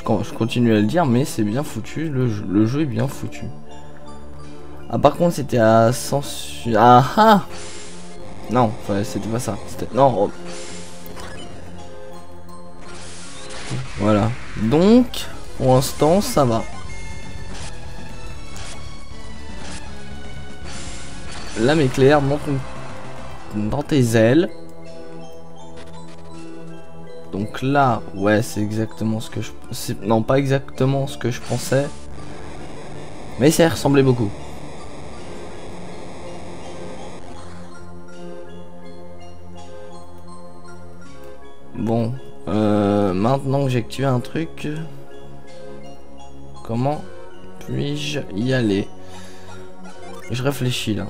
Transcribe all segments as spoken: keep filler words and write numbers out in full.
je continue à le dire, mais c'est bien foutu, le jeu, le jeu est bien foutu. Ah par contre c'était à censure... Ah ah. Non, enfin, c'était pas ça, c'était... Non oh. Voilà, donc pour l'instant ça va. L'âme éclair monte dans tes ailes. Donc là, ouais, c'est exactement ce que je... Non, pas exactement ce que je pensais. Mais ça y ressemblait beaucoup. Bon, euh, maintenant que j'ai activé un truc, comment puis-je y aller? Je réfléchis là.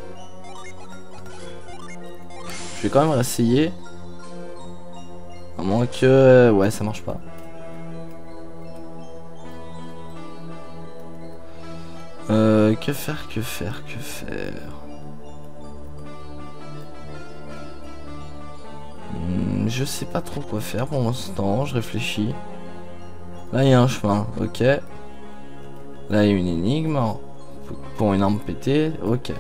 Je vais quand même essayer. À moins que... Ouais, ça marche pas. Euh, que faire, que faire, que faire hmm, je sais pas trop quoi faire pour l'instant, je réfléchis. Là, il y a un chemin, ok. Là, il y a une énigme. Pour une arme pétée, ok.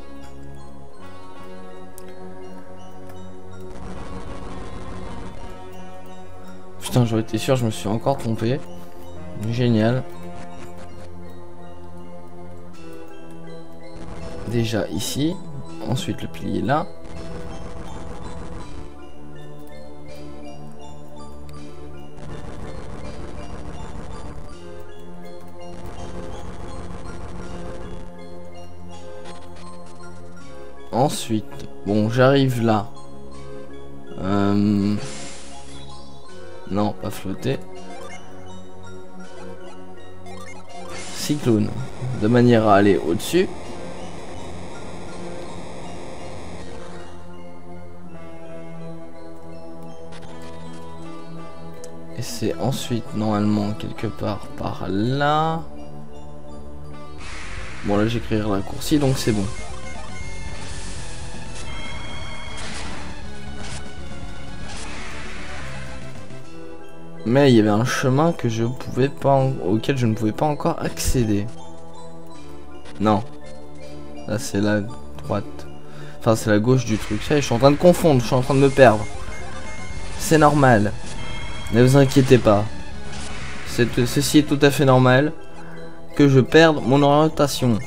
Putain, j'aurais été sûr, je me suis encore trompé. Génial. Déjà ici. Ensuite le plier là. Ensuite, bon, j'arrive là. Euh... Non, pas flotter. Cyclone, de manière à aller au-dessus. Et c'est ensuite normalement quelque part par là. Bon là j'écris le raccourci donc c'est bon. Mais il y avait un chemin que je pouvais pas, auquel je ne pouvais pas encore accéder. Non. Là c'est la droite. Enfin c'est la gauche du truc. Ça, je suis en train de confondre, je suis en train de me perdre. C'est normal. Ne vous inquiétez pas. Ceci est tout à fait normal. Que je perde mon orientation.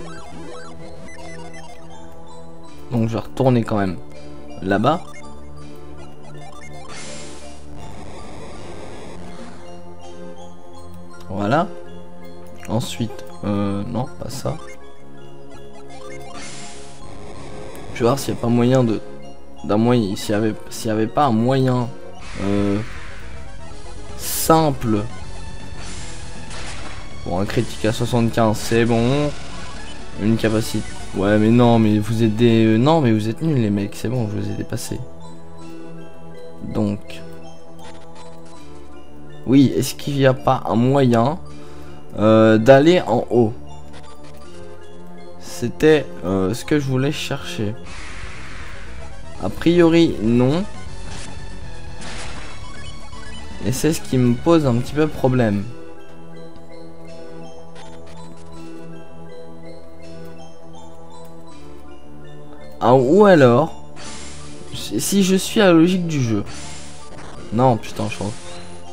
Donc je vais retourner quand même là-bas. Voilà. Ensuite, euh, non, pas ça. Je vais voir s'il n'y a pas moyen de... d'un moyen, s'il y avait, s'il y avait pas un moyen euh, simple. Bon, un critique à soixante-quinze, c'est bon. Une capacité... Ouais, mais non, mais vous êtes des... Euh, non, mais vous êtes nuls les mecs, c'est bon, je vous ai dépassé. Donc... Oui, est-ce qu'il n'y a pas un moyen euh, d'aller en haut? C'était euh, ce que je voulais chercher. A priori, non. Et c'est ce qui me pose un petit peu problème. Ah, ou alors, si je suis à la logique du jeu. Non, putain, je pense.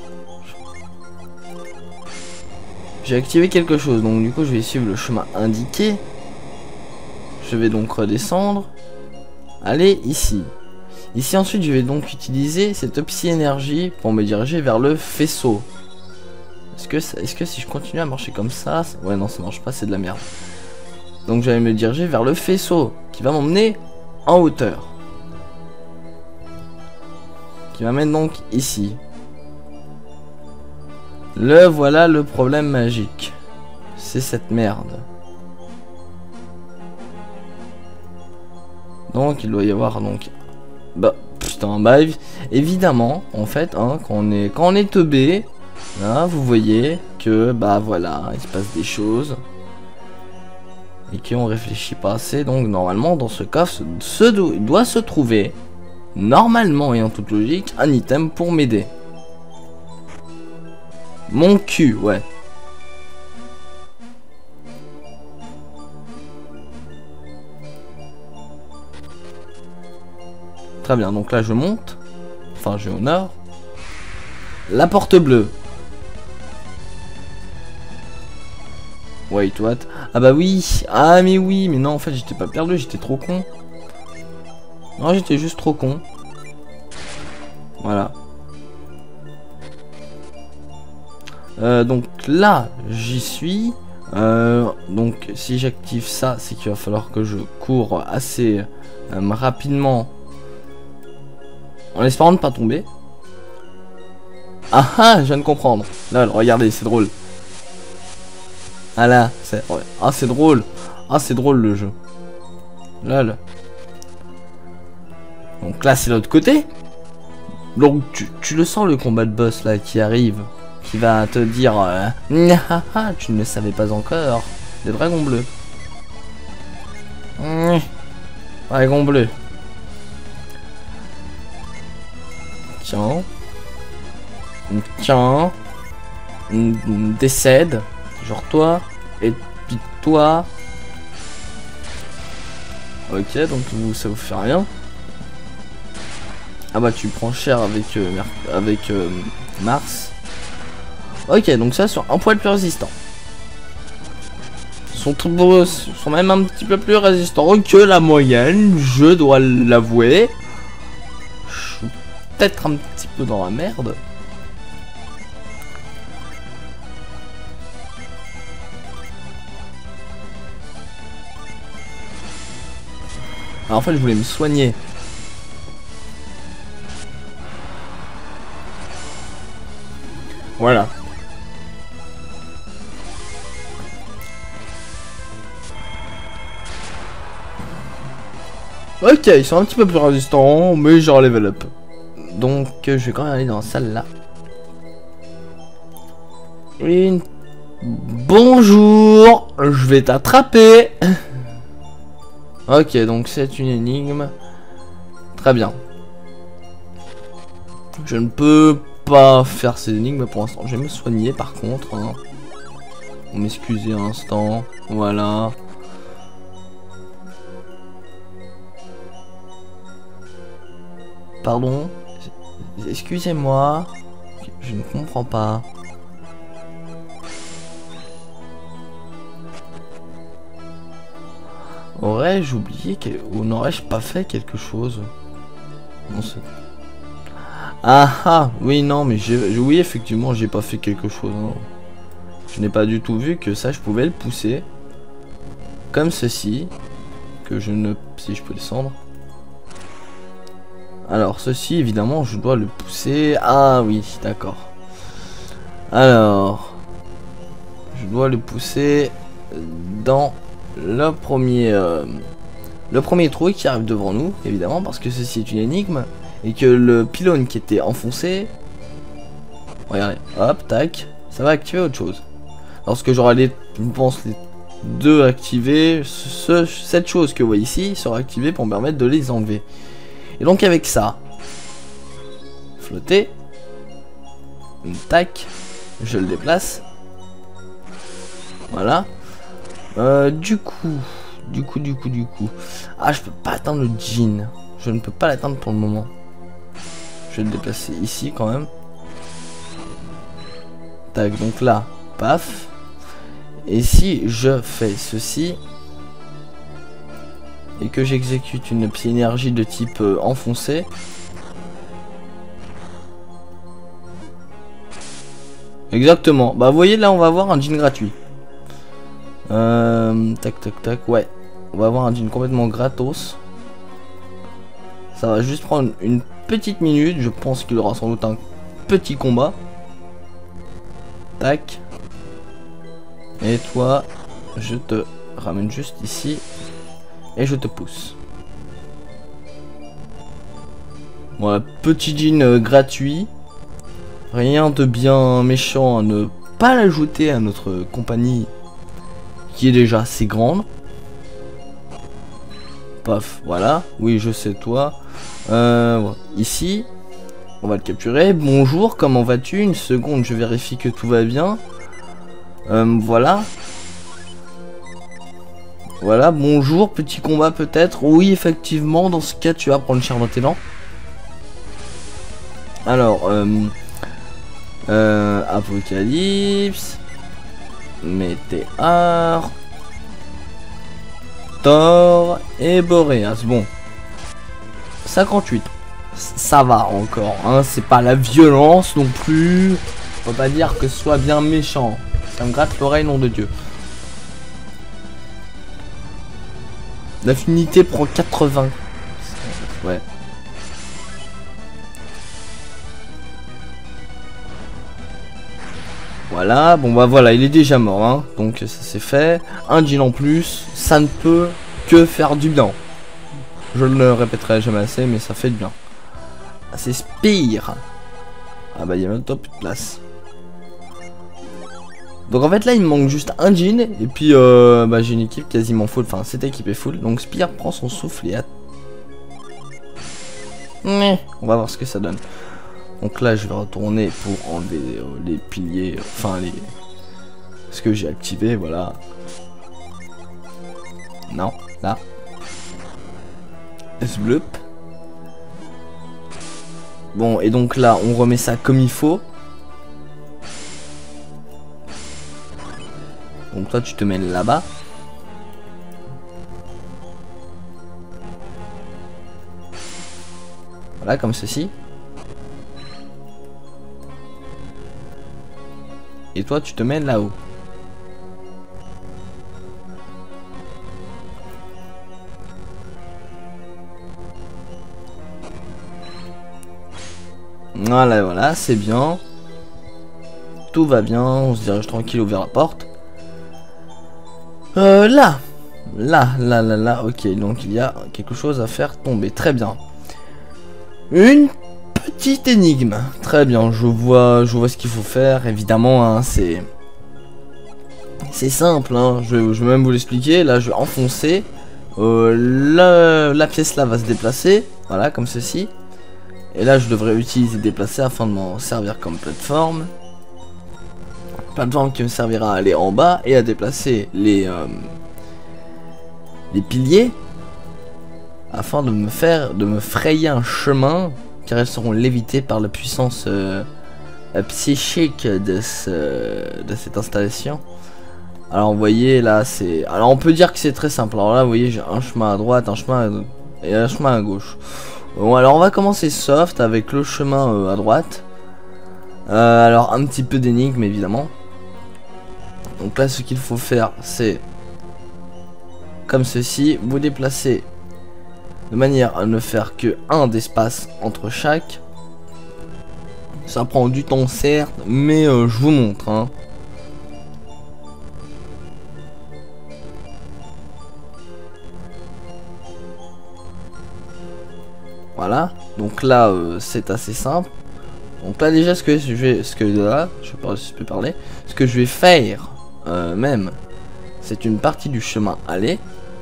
J'ai activé quelque chose, donc du coup je vais suivre le chemin indiqué. Je vais donc redescendre. Aller ici. Ici ensuite je vais donc utiliser cette psy-énergie pour me diriger vers le faisceau. Est-ce que, est-ce que si je continue à marcher comme ça... Ouais non ça marche pas, c'est de la merde. Donc je vais me diriger vers le faisceau qui va m'emmener en hauteur. Qui m'amène donc ici. Le voilà le problème magique. C'est cette merde. Donc il doit y avoir donc... Bah putain bah évidemment en fait hein, quand on est quand on est teubé, là vous voyez que bah voilà il se passe des choses. Et qu'on réfléchit pas assez, donc normalement dans ce cas ce, ce do, il doit se trouver normalement et en toute logique un item pour m'aider. Mon cul, ouais. Très bien, donc là je monte. Enfin, je vais au nord. La porte bleue. Wait, what? Ah bah oui. Ah mais oui, mais non, en fait j'étais pas perdu, j'étais trop con. Non, j'étais juste trop con. Voilà. Euh, donc là, j'y suis. Euh, donc si j'active ça, c'est qu'il va falloir que je cours assez euh, rapidement. En espérant ne pas tomber. Ah ah, je viens de comprendre. Là, regardez, c'est drôle. Ah là, c'est... Ouais. Ah, c'est drôle. Ah, c'est drôle le jeu. Là, là. Donc là, c'est l'autre côté. Donc, tu, tu le sens, le combat de boss, là, qui arrive. Qui va te dire... Euh, tu ne le savais pas encore. Des dragons bleus. Dragon bleu. Tiens. Tiens. Décède. Genre toi. Et puis toi. Ok, donc vous, ça vous fait rien. Ah bah tu prends cher avec, euh, avec euh, Mars. Ok, donc ça sur un poil plus résistant. Sont, sont même un petit peu plus résistants que la moyenne, je dois l'avouer. Je suis peut-être un petit peu dans la merde. Alors en fait je voulais me soigner. Voilà. Ok, ils sont un petit peu plus résistants, mais genre level up. Donc je vais quand même aller dans la salle là. Une... Bonjour, je vais t'attraper. Ok, donc c'est une énigme. Très bien. Je ne peux pas faire ces énigmes pour l'instant. Je vais me soigner par contre. Hein. Vous m'excusez un instant. Voilà. Pardon. Excusez-moi. Je ne comprends pas. Aurais-je oublié que... ou n'aurais-je pas fait quelque chose? Non, c'est... Ah ah, oui non mais j'ai... oui effectivement j'ai pas fait quelque chose. Non. Je n'ai pas du tout vu que ça je pouvais le pousser. Comme ceci. Que je ne... si je peux descendre. Alors ceci évidemment je dois le pousser. Ah oui d'accord. Alors... je dois le pousser dans... le premier euh, le premier trou qui arrive devant nous évidemment parce que ceci est une énigme et que le pylône qui était enfoncé, regardez, hop tac, ça va activer autre chose. Lorsque j'aurai les, je pense les deux activés, ce, cette chose que vous voyez ici sera activée pour me permettre de les enlever. Et donc avec ça, flotter, tac, je le déplace, voilà. Euh, du coup, du coup, du coup, du coup. Ah, je peux pas atteindre le djinn. Je ne peux pas l'atteindre pour le moment. Je vais le déplacer ici quand même. Tac, donc là, paf. Et si je fais ceci et que j'exécute une psy-énergie de type euh, enfoncé. Exactement. Bah, vous voyez, là, on va avoir un djinn gratuit. Euh, tac tac tac, ouais. On va avoir un djinn complètement gratos. Ça va juste prendre une petite minute. Je pense qu'il aura sans doute un petit combat. Tac. Et toi, je te ramène juste ici. Et je te pousse. Voilà, petit djinn euh, gratuit. Rien de bien méchant à ne pas l'ajouter à notre compagnie qui est déjà assez grande. Paf, voilà. Oui, je sais toi. Euh, voilà. Ici, On va le capturer. Bonjour, comment vas-tu? Une seconde, je vérifie que tout va bien. Euh, voilà. Voilà, bonjour, petit combat peut-être. Oui, effectivement, dans ce cas, tu vas prendre cher dans tes dents. Alors, euh, euh, Apocalypse, Météor, Thor et Boréas. Bon, cinquante-huit. Ça va encore, hein, c'est pas la violence non plus. Faut pas dire que ce soit bien méchant. Ça me gratte l'oreille, nom de Dieu. L'affinité prend quatre-vingts. Ouais. Voilà, bon bah voilà, il est déjà mort, hein. Donc ça c'est fait. Un jean en plus, ça ne peut que faire du bien. Je ne le répéterai jamais assez, mais ça fait du bien. Ah, c'est Spire. Ah bah il y a même top de place. Donc en fait là il me manque juste un jean. Et puis euh, bah, j'ai une équipe quasiment full. Enfin cette équipe est full. Donc Spire prend son souffle et a... On va voir ce que ça donne. Donc là je vais retourner pour enlever euh, les piliers. Euh, enfin les... Ce que j'ai activé, voilà. Non, là. Sbloop. Bon et donc là on remet ça comme il faut. Donc toi tu te mets là-bas. Voilà comme ceci. Et toi tu te mets là-haut. Voilà, voilà, c'est bien. Tout va bien, on se dirige tranquille vers la porte. Euh, là. Là, là, là, là, ok, donc il y a quelque chose à faire tomber, très bien. Une petite énigme, très bien, je vois, je vois ce qu'il faut faire, évidemment, hein, c'est... C'est simple, hein, je, je vais même vous l'expliquer, là je vais enfoncer, euh, la, la pièce là va se déplacer, voilà, comme ceci. Et là je devrais utiliser déplacer afin de m'en servir comme plateforme. Plateforme qui me servira à aller en bas et à déplacer les, euh, les piliers. Afin de me faire, de me frayer un chemin. Car elles seront lévitées par la puissance euh, psychique de, ce, de cette installation. Alors vous voyez là c'est... Alors on peut dire que c'est très simple. Alors là vous voyez j'ai un chemin à droite, un chemin à... et un chemin à gauche. Bon alors on va commencer soft avec le chemin euh, à droite. euh, Alors un petit peu d'énigme évidemment. Donc là ce qu'il faut faire c'est comme ceci, vous déplacez de manière à ne faire que un d'espace entre chaque. Ça prend du temps certes, mais euh, je vous montre hein. Voilà, donc là euh, c'est assez simple. Donc là déjà ce que je vais, ce que là, je sais pas si je peux parler, ce que je vais faire euh, même, c'est une partie du chemin aller.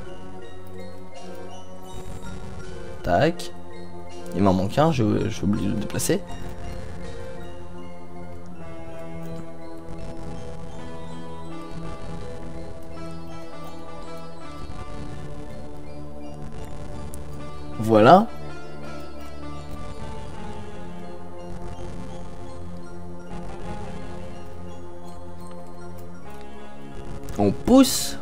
Tac, il m'en manque un, j'ai oublié de le déplacer. Voilà. On pousse.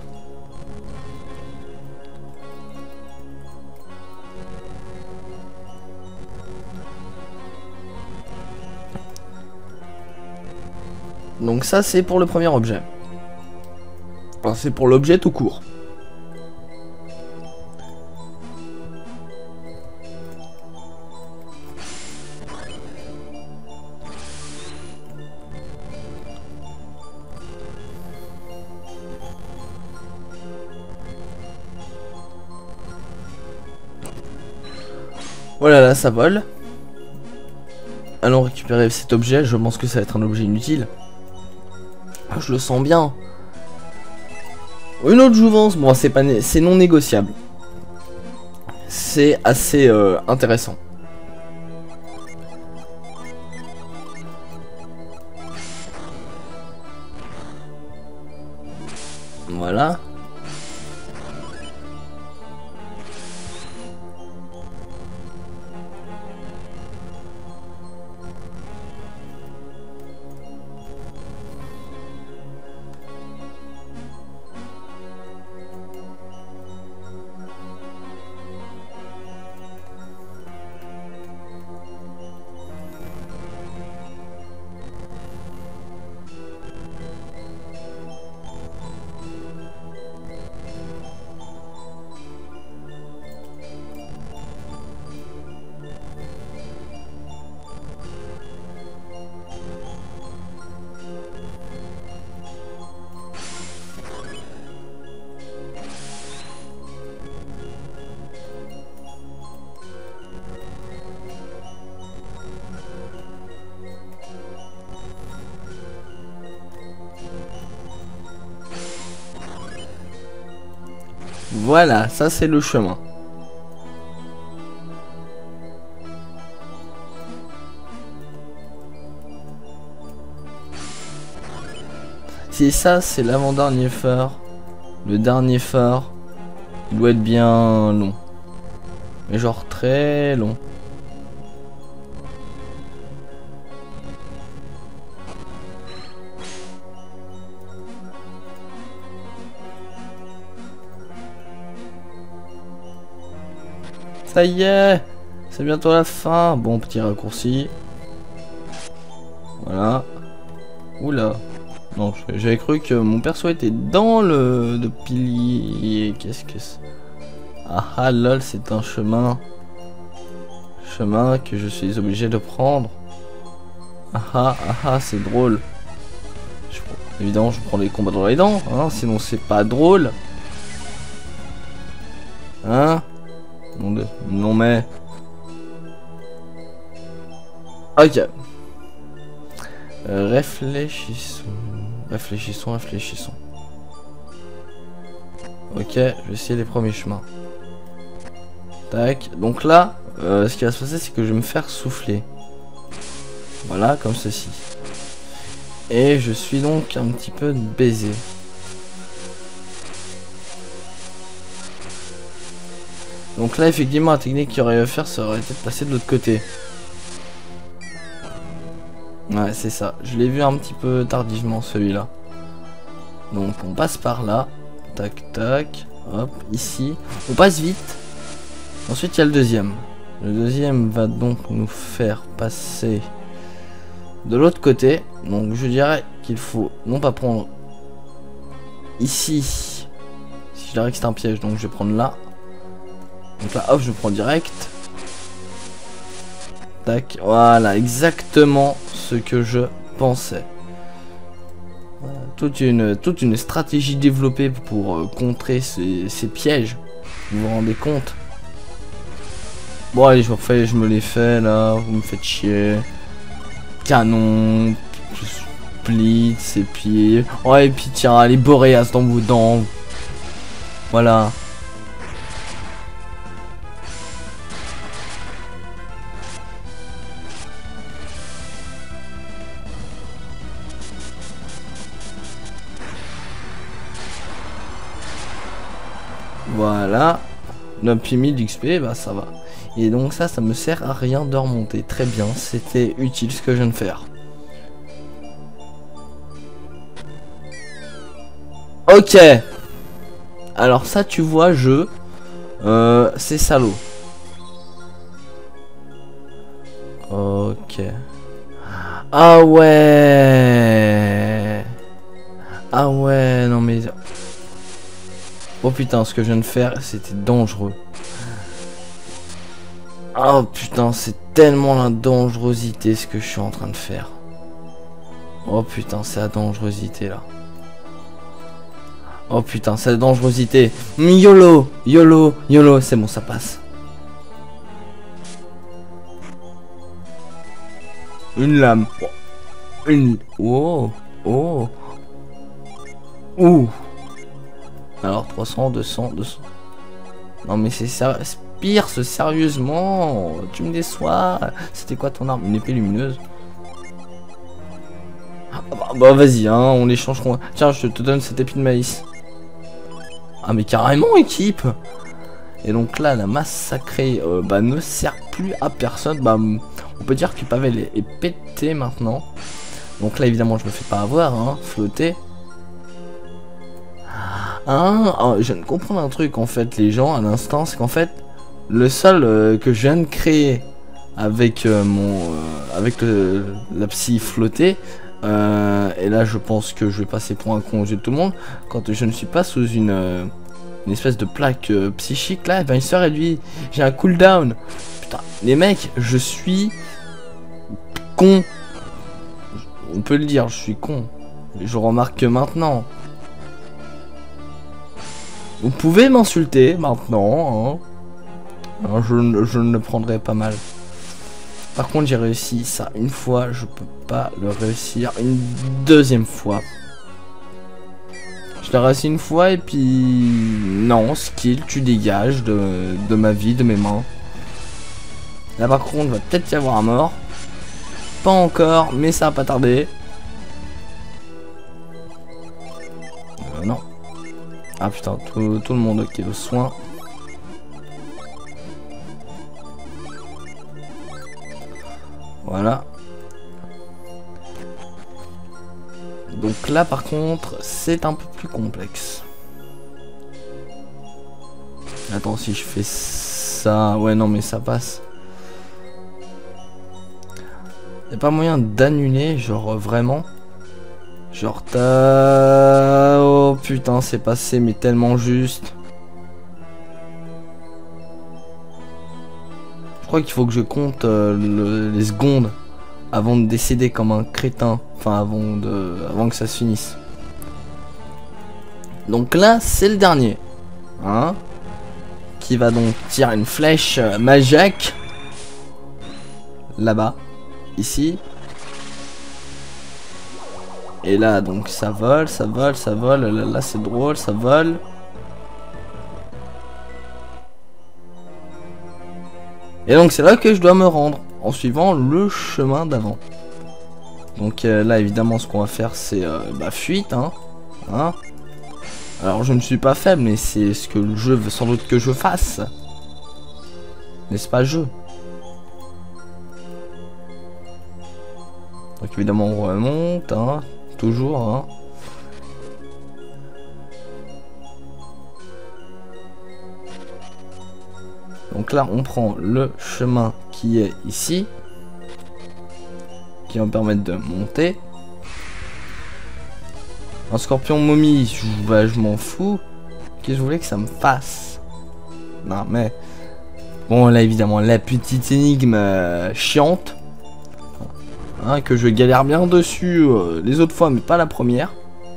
Donc ça c'est pour le premier objet. Enfin, c'est pour l'objet tout court. Voilà, là ça vole. Allons récupérer cet objet, je pense que ça va être un objet inutile. Je le sens bien. Une autre jouvence, bon c'est pas c'est non négociable. C'est assez euh, intéressant. Voilà. Voilà, ça c'est le chemin. Si ça c'est l'avant-dernier phare, le dernier phare, il doit être bien long. Mais genre très long. Ça y est, c'est bientôt la fin. Bon, petit raccourci. Voilà. Oula. Non, j'avais cru que mon perso était dans le, le pilier. Qu'est-ce que c'est? Ah ah lol, c'est un chemin. Chemin que je suis obligé de prendre. Ah ah ah ah, c'est drôle. Je, évidemment, je prends les combats dans les dents, hein, sinon c'est pas drôle. Hein? Non, de... non mais... Ok. Euh, réfléchissons. Réfléchissons, réfléchissons. Ok, je vais essayer les premiers chemins. Tac. Donc là, euh, ce qui va se passer, c'est que je vais me faire souffler. Voilà, comme ceci. Et je suis donc un petit peu baisé. Donc là, effectivement, la technique qu'il aurait à faire, ça aurait été de passer de l'autre côté. Ouais, c'est ça. Je l'ai vu un petit peu tardivement, celui-là. Donc, on passe par là. Tac, tac. Hop, ici. On passe vite. Ensuite, il y a le deuxième. Le deuxième va donc nous faire passer de l'autre côté. Donc, je dirais qu'il faut non pas prendre ici. Si je dirais que c'est un piège, donc je vais prendre là. Donc là, hop, je prends direct. Tac, voilà, exactement ce que je pensais. Voilà, toute une, toute une stratégie développée pour euh, contrer ces, ces pièges. Vous vous rendez compte? Bon, allez, je vous refais, je me les fais là, vous me faites chier. Canon, split, ses pieds. Ouais, et puis tiens, les Boréas dans vos dents. Voilà. Voilà, neuf mille X P, bah ça va. Et donc ça, ça me sert à rien de remonter. Très bien, c'était utile ce que je viens de faire. Ok. Alors ça, tu vois, je... Euh, c'est salaud. Ok. Ah ouais. Ah ouais, non mais... Oh putain, ce que je viens de faire, c'était dangereux. Oh putain, c'est tellement la dangerosité ce que je suis en train de faire. Oh putain, c'est la dangerosité là. Oh putain, c'est la dangerosité. YOLO, YOLO, YOLO, c'est bon, ça passe. Une lame. Une... Oh, oh. Ouh. Alors trois cents, deux cents, deux cents. Non mais c'est ça, Pierce, sérieusement, tu me déçois. C'était quoi ton arme? Une épée lumineuse? Ah bah, bah vas-y, hein, on échange. Tiens, je te donne cette épée de maïs. Ah mais carrément équipe. Et donc là la masse sacrée euh, bah, ne sert plus à personne. Bah on peut dire que Pavel est, est pété maintenant. Donc là évidemment je me fais pas avoir hein, flotter. Ah, oh, je viens de comprendre un truc en fait les gens à l'instant, c'est qu'en fait le sol euh, que je viens de créer avec euh, mon euh, avec le, la psy flottée euh, et là je pense que je vais passer pour un con aux yeux de tout le monde quand je ne suis pas sous une, euh, une espèce de plaque euh, psychique là, et ben il se réduit, j'ai un cooldown. Putain les mecs, je suis con, on peut le dire, je suis con, je remarque que maintenant. Vous pouvez m'insulter maintenant, hein. Alors, je, je ne le prendrai pas mal. Par contre, j'ai réussi ça une fois, je peux pas le réussir une deuxième fois. Je l'ai réussi une fois et puis... Non, skill, tu dégages de, de ma vie, de mes mains. Là par contre, va peut-être y avoir un mort. Pas encore, mais ça va pas tarder. Euh, non. Ah putain, tout, tout le monde qui est au soin. Voilà. Donc là par contre, c'est un peu plus complexe. Attends, si je fais ça... Ouais, non mais ça passe. Y'a pas moyen d'annuler, genre vraiment. Genre t'as... Oh putain, c'est passé mais tellement juste. Je crois qu'il faut que je compte euh, le, les secondes avant de décéder comme un crétin. Enfin avant de, avant que ça se finisse. Donc là c'est le dernier. Hein, qui va donc tirer une flèche euh, magique. Là-bas. Ici. Et là donc ça vole, ça vole, ça vole. Là, là c'est drôle, ça vole. Et donc c'est là que je dois me rendre en suivant le chemin d'avant. Donc euh, là évidemment ce qu'on va faire c'est euh, bah, fuite hein. hein. Alors je ne suis pas faible mais c'est ce que le jeu veut sans doute que je fasse. N'est-ce pas jeu? Donc évidemment on remonte hein. Toujours hein. Donc là on prend le chemin qui est ici, qui va me permettre de monter. Un scorpion momie, je, bah, je m'en fous. Qu'est-ce que je voulais que ça me fasse? Non mais... Bon là évidemment la petite énigme euh, chiante. Hein, que je galère bien dessus euh, les autres fois mais pas la première.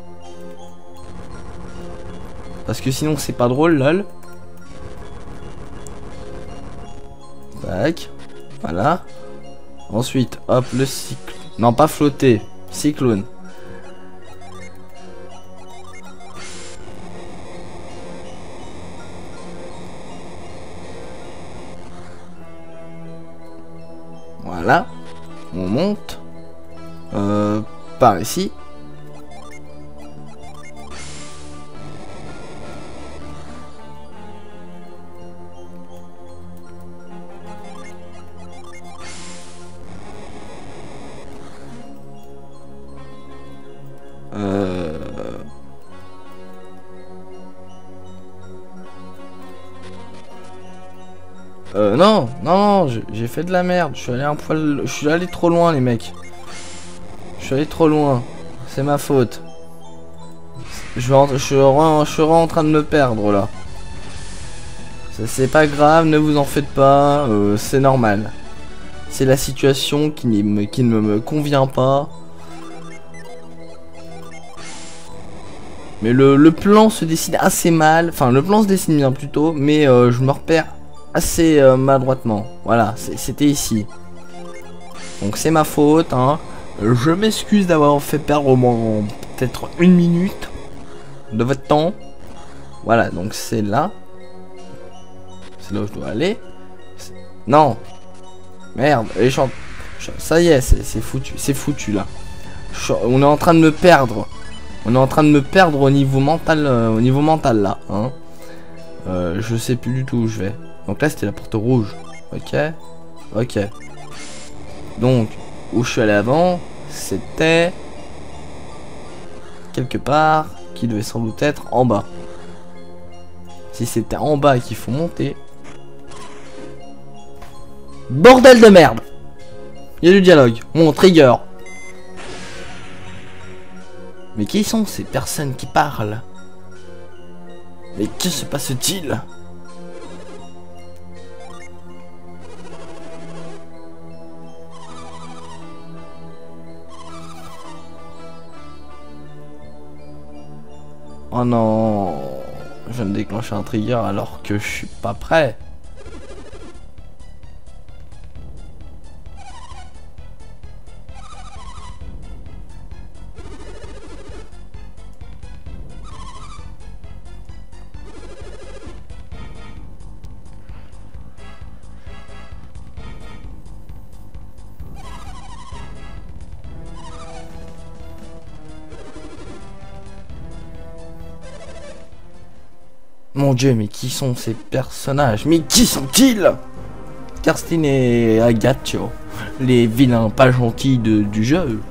Parce que sinon c'est pas drôle lol. Tac. Voilà. Ensuite, hop, le cycle. Non, pas flotter. Cyclone. Voilà. On monte. Euh, par ici. Euh... Euh, non, non, non, j'ai fait de la merde. Je suis allé un poil, je suis allé trop loin, les mecs. Je suis allé trop loin. C'est ma faute. Je, vais, je, suis en, je serai en train de me perdre là. C'est pas grave, ne vous en faites pas. Euh, c'est normal. C'est la situation qui, me, qui ne me convient pas. Mais le, le plan se dessine assez mal. Enfin, le plan se dessine bien plutôt. Mais euh, je me repère assez euh, maladroitement. Voilà, c'était ici. Donc c'est ma faute. Hein. Je m'excuse d'avoir fait perdre au moins peut-être une minute de votre temps. Voilà, donc c'est là. C'est là où je dois aller. Non. Merde. Et je... Ça y est, c'est foutu. C'est foutu là. Je... On est en train de me perdre. On est en train de me perdre au niveau mental, euh, au niveau mental là, hein. Euh, je sais plus du tout où je vais. Donc là, c'était la porte rouge. Ok. Ok. Donc, où je suis allé avant, c'était... quelque part, qui devait sans doute être en bas. Si c'était en bas qu'il faut monter... Bordel de merde! Il y a du dialogue. Mon trigger. Mais qui sont ces personnes qui parlent? Mais que se passe-t-il? Oh non, je viens de déclencher un trigger alors que je suis pas prêt. Mon dieu, mais qui sont ces personnages? Mais qui sont-ils? Kerstin et Agatio, les vilains pas gentils de, du jeu.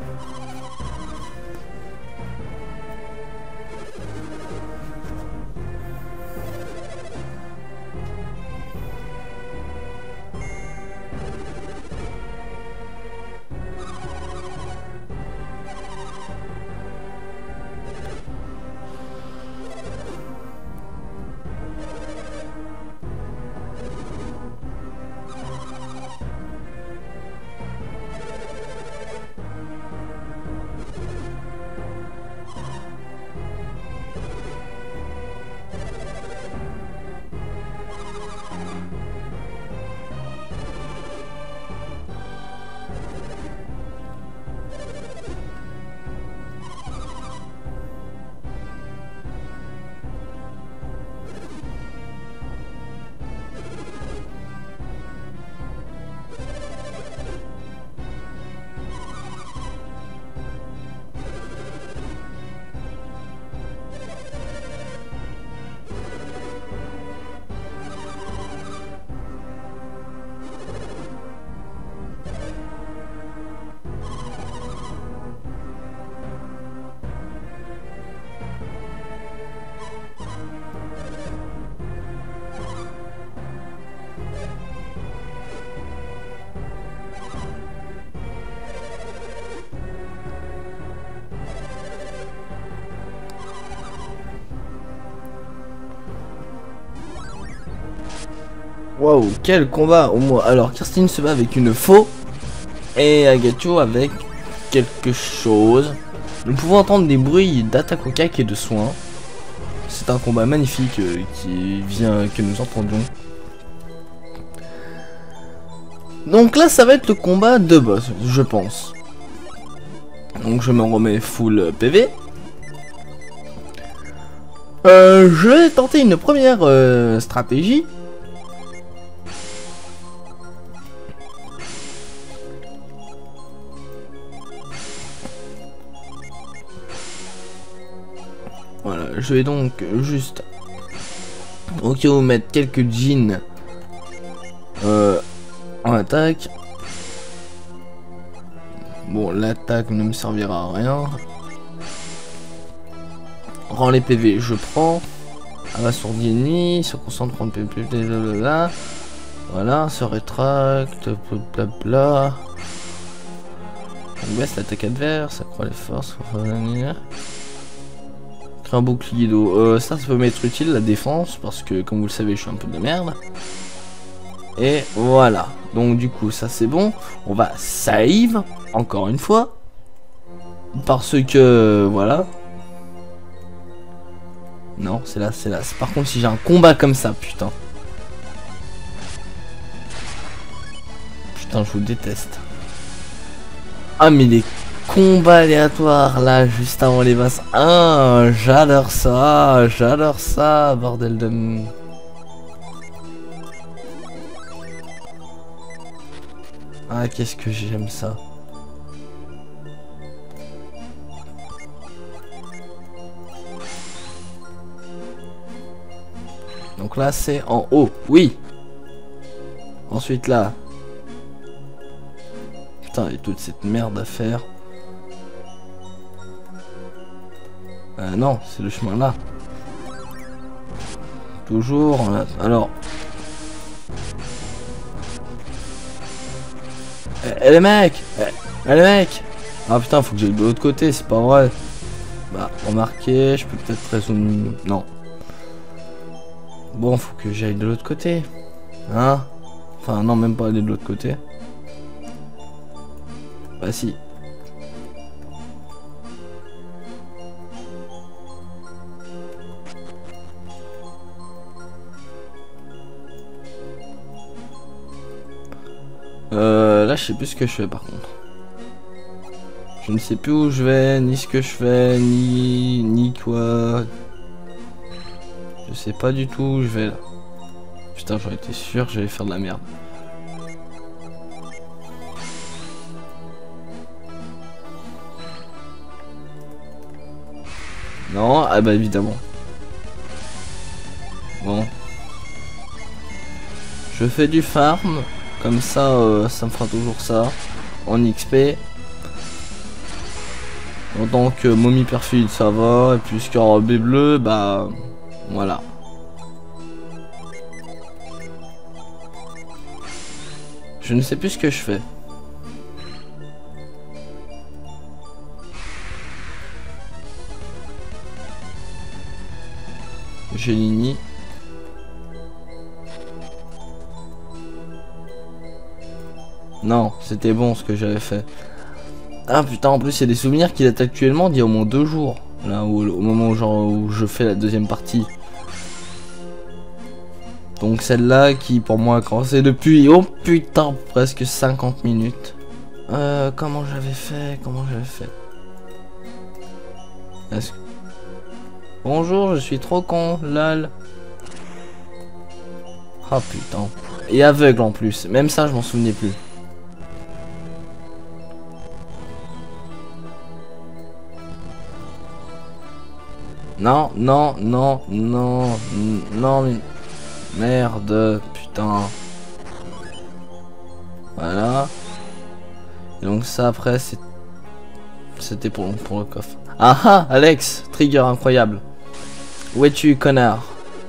Waouh, quel combat au moins. Alors, Kerstin se bat avec une faux et Agatio avec quelque chose. Nous pouvons entendre des bruits d'attaque au cac et de soins. C'est un combat magnifique euh, qui vient, que nous entendions. Donc là, ça va être le combat de boss, je pense. Donc je me remets full P V. Euh, je vais tenter une première euh, stratégie. Voilà, je vais donc juste ok vous mettre quelques jeans euh, en attaque. Bon, l'attaque ne me servira à rien. Rend les P V, je prends. Abasourdi ennemi, se concentre, prendre P V, blablabla. Voilà, se rétracte, blabla. On baisse l'attaque adverse, accroît les forces. Crée un bouclier d'eau. Euh, ça, ça peut m'être utile, la défense, parce que comme vous le savez, je suis un peu de merde. Et voilà. Donc du coup, ça c'est bon. On va save, encore une fois. Parce que, voilà. Non, c'est là, c'est là. Par contre, si j'ai un combat comme ça, putain. Putain, je vous déteste. Ah, mais les combats aléatoires, là, juste avant les basses. Ah, j'adore ça, j'adore ça, bordel de... Ah, qu'est-ce que j'aime ça. Donc là, c'est en haut. Oui. Ensuite, là. Putain, et toute cette merde à faire. Euh, non, c'est le chemin là. Toujours. Alors. Eh, eh les mecs eh, eh les mecs Ah putain, faut que j'aille de l'autre côté, c'est pas vrai. Bah, remarquez, je peux peut-être résoudre... Non. Bon, faut que j'aille de l'autre côté. Hein? Enfin, non, même pas aller de l'autre côté. Bah si. Euh, là, je sais plus ce que je fais par contre. Je ne sais plus où je vais, ni ce que je fais, ni ni quoi. Je sais pas du tout où je vais là. Putain, j'aurais été sûr que j'allais faire de la merde. Non, ah bah évidemment. Bon. Je fais du farm. Comme ça, euh, ça me fera toujours ça. En X P. En tant que momie perfide, ça va. Et puis scarabée bleu, bah... Voilà. Je ne sais plus ce que je fais. Gélini. Non, c'était bon ce que j'avais fait. Ah putain, en plus il y a des souvenirs qui datent actuellement d'il y a au moins deux jours. Là où, au moment où, genre, où je fais la deuxième partie. Donc celle-là qui pour moi a commencé depuis, oh putain, presque cinquante minutes. Euh, comment j'avais fait Comment j'avais fait Est-ce... Bonjour, je suis trop con, lol. Ah putain. Et aveugle en plus, même ça je m'en souvenais plus. Non, non, non, non, non, mais... Merde, putain. Voilà. Et donc ça après, c'est... C'était pour, pour le coffre. Ah ah, Alex, trigger incroyable. Où es-tu, connard?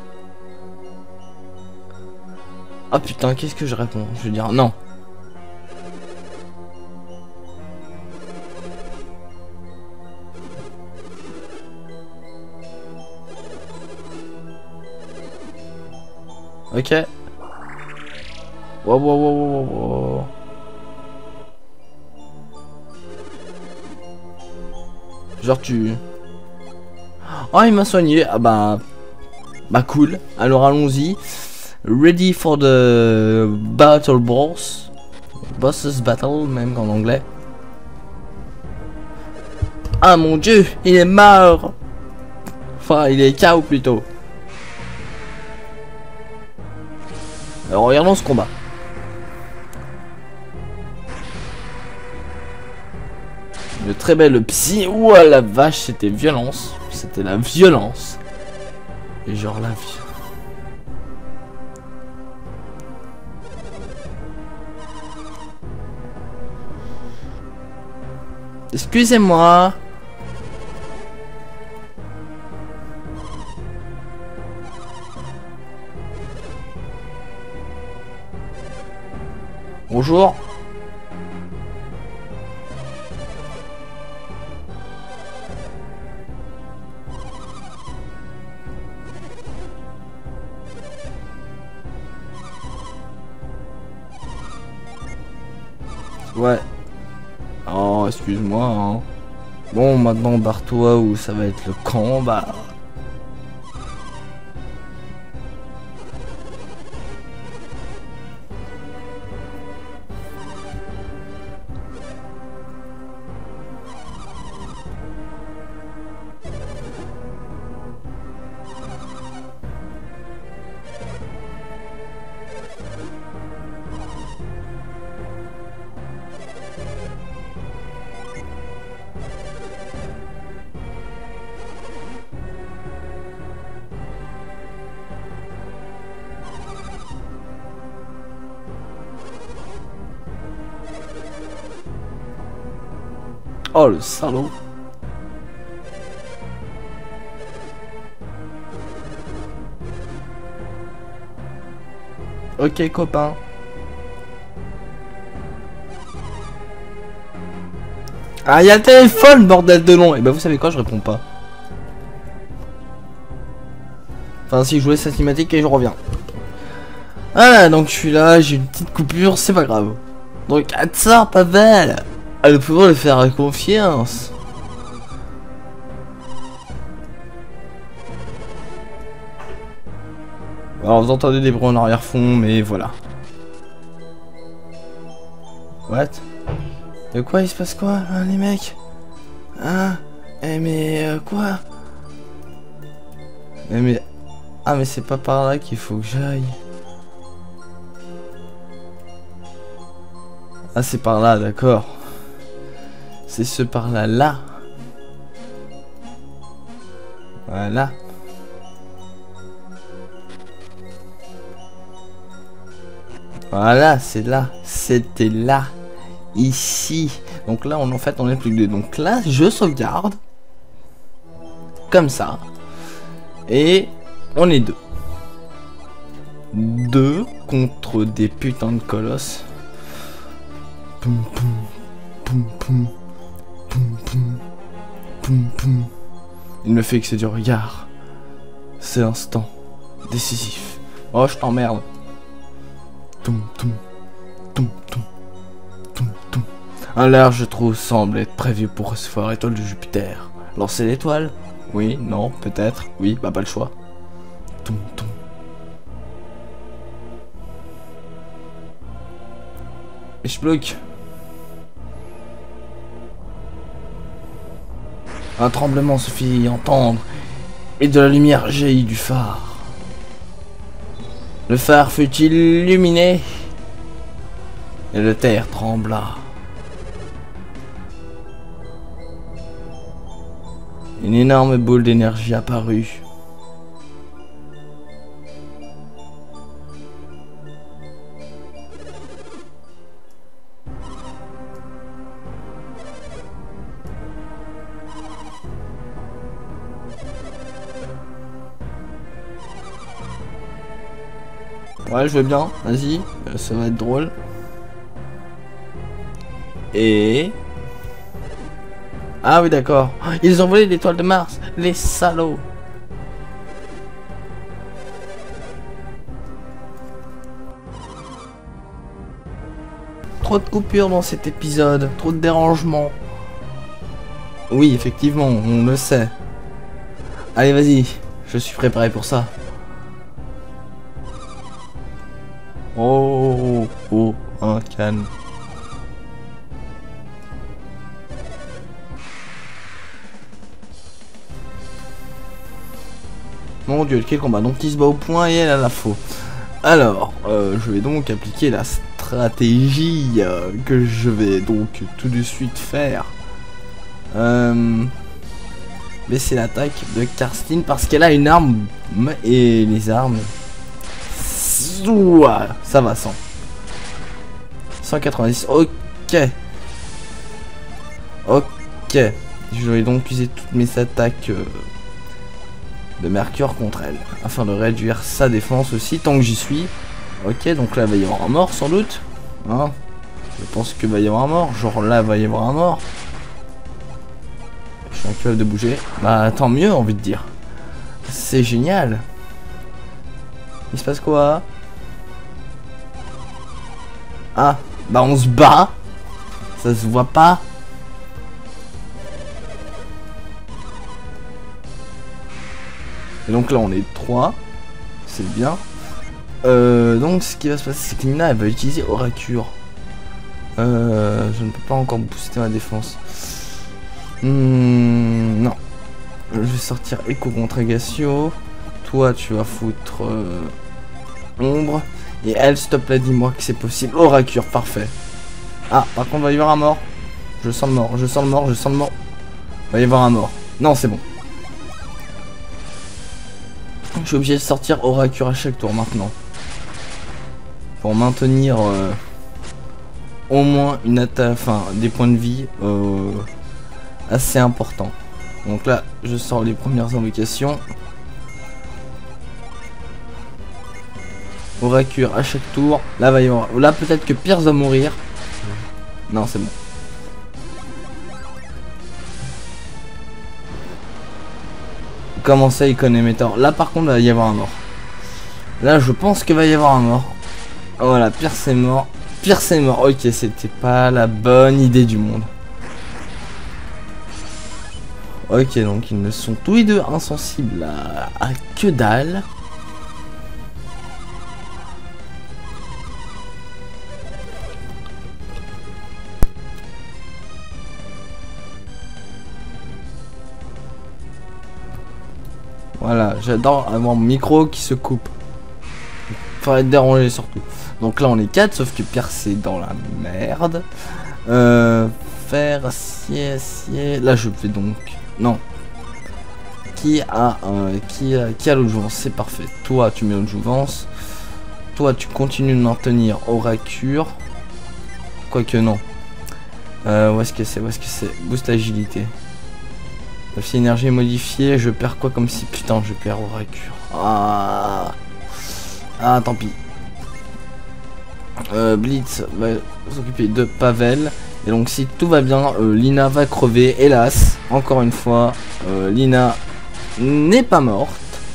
Ah putain, qu'est-ce que je réponds? Je veux dire non. Ok. Wow, wow, wow, wow, wow. Genre tu... Oh, il m'a soigné. Ah bah... Bah cool. Alors allons-y. Ready for the battle boss. Bosses battle, même en anglais. Ah mon dieu, il est mort. Enfin, il est K O plutôt. Alors regardons ce combat. Une très belle psy. Ouh la vache, c'était violence. C'était la violence. Et genre la vie. Excusez-moi. Bonjour. Ouais. Oh, excuse-moi. Hein. Bon, maintenant, barre-toi où ça va être le camp. Bah. Oh le salaud. Ok copain. Ah y'a le téléphone bordel de long. Et bah vous savez quoi, je réponds pas. Enfin si je jouais cette cinématique et je reviens. Voilà donc je suis là, j'ai une petite coupure, c'est pas grave. Donc Atsar Pavel, ah, nous pouvons le faire confiance. Alors vous entendez des bruits en arrière-fond, mais voilà. What? De quoi il se passe quoi, hein, les mecs? Hein? Eh mais euh, quoi? Eh mais... Ah mais c'est pas par là qu'il faut que j'aille. Ah c'est par là, d'accord. C'est ce par là là. Voilà. Voilà, c'est là. C'était là. Ici. Donc là, on, en fait, on est plus que deux. Donc là, je sauvegarde. Comme ça. Et on est deux. Deux contre des putains de colosses. Poum, poum, poum, poum, poum, poum, poum, poum. Il me fait que c'est du regard. C'est l'instant décisif. Oh, je t'emmerde. Toum, toum, toum, toum, toum, toum. Un large trou semble être prévu pour recevoir l'étoile de Jupiter. Lancer l'étoile? Oui, non, peut-être. Oui, bah pas le choix. Toum, toum. Et je bloque. Un tremblement se fit entendre et de la lumière jaillit du phare. Le phare fut illuminé et la terre trembla. Une énorme boule d'énergie apparut. Ouais, je veux bien, vas-y, ça va être drôle. Et... Ah oui, d'accord. Ils ont volé l'étoile de Mars, les salauds. Trop de coupures dans cet épisode, trop de dérangements. Oui, effectivement, on le sait. Allez, vas-y, je suis préparé pour ça. Oh, oh, oh, un calme. Mon dieu, quel combat. Donc il se bat au point et elle a la faux. Alors, euh, je vais donc appliquer la stratégie euh, que je vais donc tout de suite faire. Euh, baisser l'attaque de Karstine parce qu'elle a une arme et les armes... Ouah, ça va, cent. cent quatre-vingt-dix, ok. Ok. Je vais donc utiliser toutes mes attaques euh, de Mercure contre elle, afin de réduire sa défense aussi, tant que j'y suis. Ok, donc là, il va y avoir un mort, sans doute. Hein, je pense qu'il va y avoir un mort. Genre là, il va y avoir un mort. Je suis incapable de bouger. Bah, tant mieux, envie de dire. C'est génial. Il se passe quoi? Ah, bah on se bat. Ça se voit pas. Et donc là on est trois. C'est bien. Euh, donc ce qui va se passer, c'est que Nina elle va utiliser Oracure. Euh, je ne peux pas encore booster ma défense. Hmm, non. Je vais sortir Écho contre Agacio. Toi tu vas foutre euh, Ombre. Et elle, s'il te plaît, dis-moi que c'est possible. Oracure, parfait. Ah, par contre, il va y avoir un mort. Je sens le mort, je sens le mort, je sens le mort. Il va y avoir un mort. Non, c'est bon. Je suis obligé de sortir Oracure à chaque tour maintenant. Pour maintenir euh, au moins une attaque, enfin des points de vie euh, assez important. Donc là, je sors les premières invocations. Oracure à chaque tour. Là, va y avoir... Là peut-être que Pierce va mourir. Non, c'est bon. Comment ça, il connaît Météor? Là, par contre, il va y avoir un mort. Là, je pense qu'il va y avoir un mort. Voilà, Pierce est mort. Pierce est mort. Ok, c'était pas la bonne idée du monde. Ok, donc ils ne sont tous les deux insensibles à, à que dalle. Voilà, j'adore avoir mon micro qui se coupe. Faudrait être dérangé surtout. Donc là on est quatre, sauf que Pierre c'est dans la merde. Euh, fer, acier, acier. Là je fais donc... Non. Qui a, euh, qui a, qui a l'autre jouvence? C'est parfait. Toi tu mets l'autre jouvence. Toi tu continues de maintenir Oracure. Quoique non. Euh, où est-ce que c'est? Où est-ce que c'est? Boost agilité. Si énergie est modifiée, je perds quoi comme si... Putain, je perds Oracure. Ah, ah tant pis. Euh, Blitz va s'occuper de Pavel. Et donc si tout va bien, euh, Lina va crever. Hélas, encore une fois, euh, Lina n'est pas morte.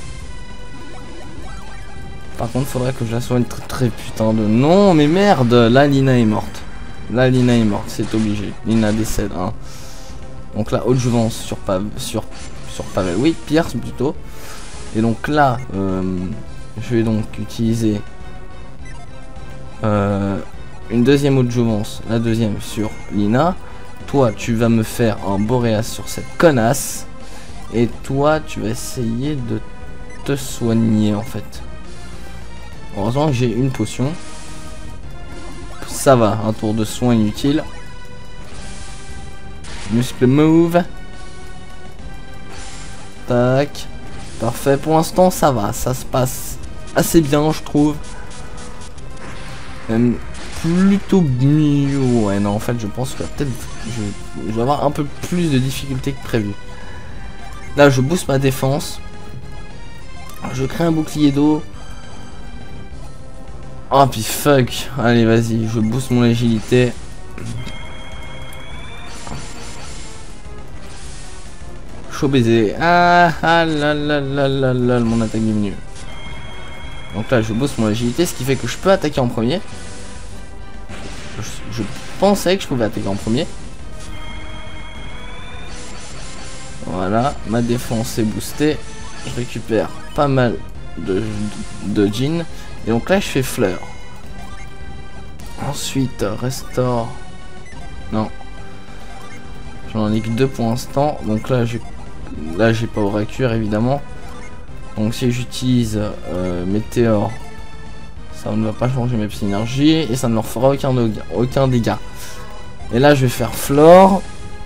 Par contre, faudrait que je la soigne très très putain de... Non, mais merde, là Lina est morte. Là Lina est morte, c'est obligé. Lina décède, hein. Donc là, haute jouvence sur, Pav sur, sur Pavel, oui, Pierce plutôt. Et donc là, euh, je vais donc utiliser euh, une deuxième haute jouvence, la deuxième sur Lina. Toi, tu vas me faire un Boréas sur cette connasse. Et toi, tu vas essayer de te soigner en fait. Heureusement que j'ai une potion. Ça va, un tour de soin inutile. Muscle move. Tac. Parfait. Pour l'instant, ça va. Ça se passe assez bien, je trouve. Même plutôt mieux. Ouais, non, en fait, je pense que peut-être je, je vais avoir un peu plus de difficultés que prévu. Là, je booste ma défense. Je crée un bouclier d'eau. Oh, puis fuck. Allez, vas-y. Je booste mon agilité. Chaud baiser. Ah, ah là là là là là, mon attaque diminue. Donc là, je booste mon agilité, ce qui fait que je peux attaquer en premier. Je, je pensais que je pouvais attaquer en premier. Voilà, ma défense est boostée. Je récupère pas mal de, de, de jeans. Et donc là, je fais fleur. Ensuite, restore. Non. J'en ai que deux pour l'instant. Donc là, je là j'ai pas Oracure évidemment. Donc si j'utilise euh, Météor, ça ne va pas changer mes psy-énergies et ça ne leur fera aucun, aucun dégât. Et là je vais faire Flore.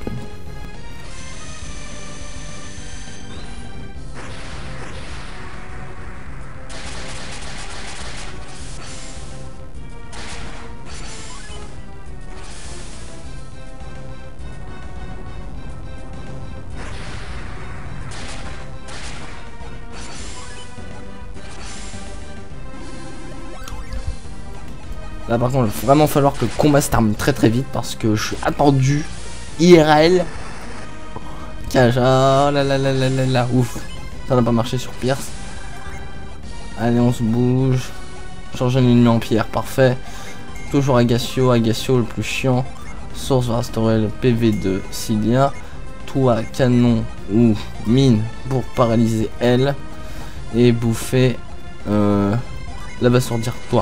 Là par contre il va vraiment falloir que le combat se termine très très vite parce que je suis attendu I R L. Cage, ah là là là là là là, ouf. Ça n'a pas marché sur Pierce. Allez on se bouge. Changer un ennemi en pierre, parfait. Toujours Agacio, Agacio le plus chiant. Source va restaurer le P V de Cilia. Toi canon ou mine pour paralyser elle. Et bouffer euh, l'abasourdir toi.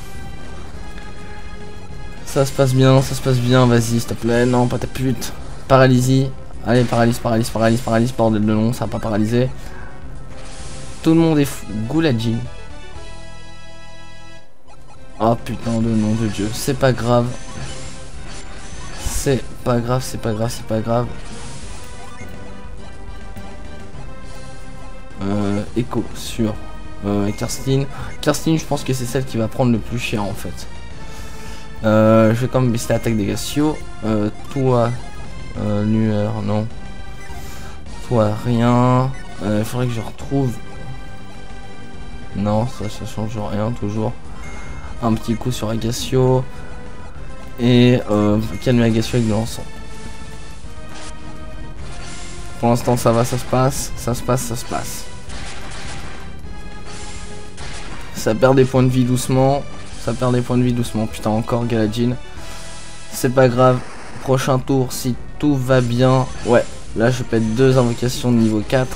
Ça se passe bien, ça se passe bien, vas-y s'il te plaît, non pas ta pute. Paralysie, allez paralyse, paralyse, paralyse, paralyse, bordel de long, ça va pas paralyser. Tout le monde est fou, Gouladji. Oh putain de nom de Dieu, c'est pas grave. C'est pas grave, c'est pas grave, c'est pas grave. Euh, Echo sur euh, Kerstin. Kerstin, je pense que c'est celle qui va prendre le plus cher en fait. Euh, je vais quand même baisser l'attaque des Gassio. Euh, toi, Euh, lueur, non. Toi, rien. Il euh, faudrait que je retrouve. Non, ça, ça change rien, toujours. Un petit coup sur Agacio. Et euh, calmer Agacio avec de l'encens. Pour l'instant, ça va, ça se passe. Ça se passe, ça se passe. Ça perd des points de vie doucement. Ça perd des points de vie doucement. Putain, encore Galadjin. C'est pas grave. Prochain tour, si tout va bien. Ouais, là je pète deux invocations de niveau quatre.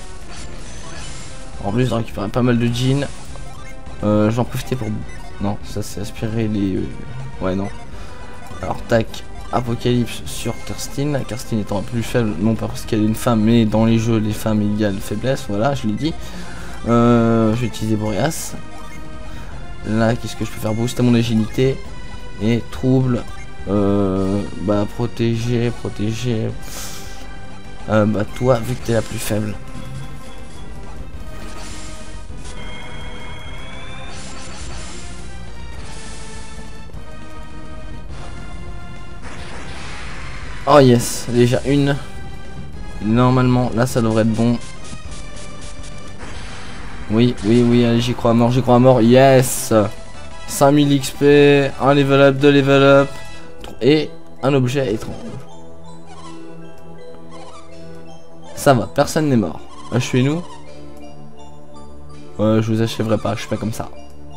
En plus, je récupérer pas mal de jeans. Euh, J'en profitais pour... Non, ça c'est aspirer les... Euh... Ouais, non. Alors, tac. Apocalypse sur Kirstine. Kirstine étant plus faible, non pas parce qu'elle est une femme, mais dans les jeux, les femmes égale faiblesse. Voilà, je l'ai dit. Euh, je vais utiliser Boreas. Là, qu'est-ce que je peux faire? Booster mon agilité. Et trouble. Euh, bah, protéger, protéger. Euh, bah, toi, vu que t'es la plus faible. Oh yes, déjà une. Normalement, là, ça devrait être bon. Oui, oui, oui, allez, j'y crois à mort, j'y crois à mort. Yes, cinq mille X P, un level up, deux level up. Et un objet étrange. Ça va, personne n'est mort. Achevez-nous. Ouais, je vous achèverai pas, je suis pas comme ça.